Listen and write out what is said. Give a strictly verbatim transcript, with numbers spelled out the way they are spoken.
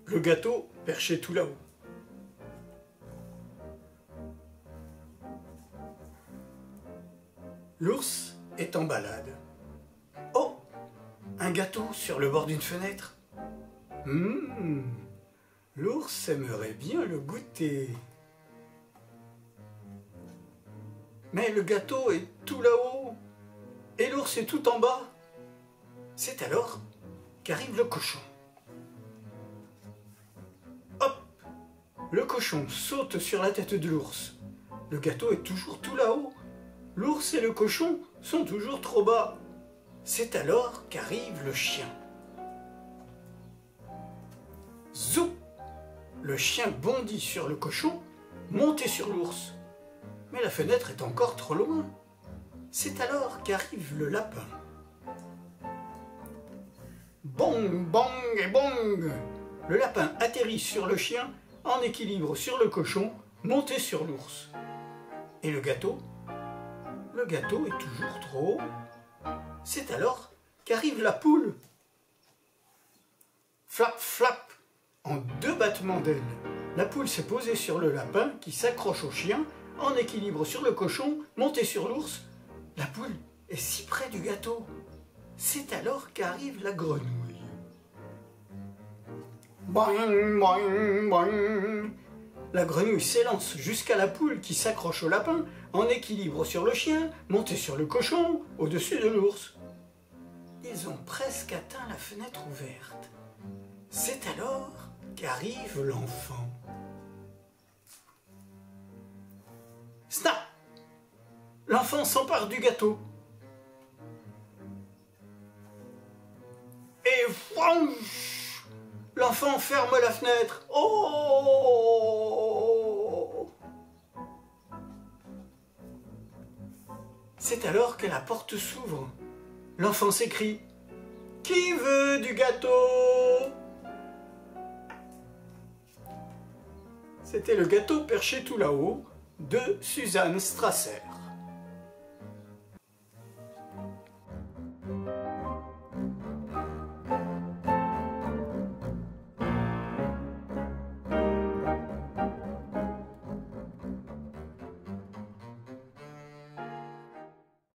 Le gâteau perché tout là-haut. L'ours est en balade. Oh, un gâteau sur le bord d'une fenêtre. Hum, l'ours aimerait bien le goûter. Mais le gâteau est tout là-haut et l'ours est tout en bas. C'est alors qu'arrive le cochon. Hop! Le cochon saute sur la tête de l'ours. Le gâteau est toujours tout là-haut. L'ours et le cochon sont toujours trop bas. C'est alors qu'arrive le chien. Zou! Le chien bondit sur le cochon, monté sur l'ours. Mais la fenêtre est encore trop loin. C'est alors qu'arrive le lapin. Bong, bong et bong! Le lapin atterrit sur le chien, en équilibre sur le cochon, monté sur l'ours. Et le gâteau? Le gâteau est toujours trop haut. C'est alors qu'arrive la poule. Flap, flap! En deux battements d'ailes, la poule s'est posée sur le lapin qui s'accroche au chien, en équilibre sur le cochon, monté sur l'ours. La poule est si près du gâteau. C'est alors qu'arrive la grenouille. Boing, boing, boing. La grenouille s'élance jusqu'à la poule qui s'accroche au lapin, en équilibre sur le chien, monté sur le cochon, au-dessus de l'ours. Ils ont presque atteint la fenêtre ouverte. C'est alors qu'arrive l'enfant. Snap! L'enfant s'empare du gâteau. Et franche! L'enfant ferme la fenêtre. Oh! C'est alors que la porte s'ouvre. L'enfant s'écrie: qui veut du gâteau? C'était le gâteau perché tout là-haut de Suzanne Strasser.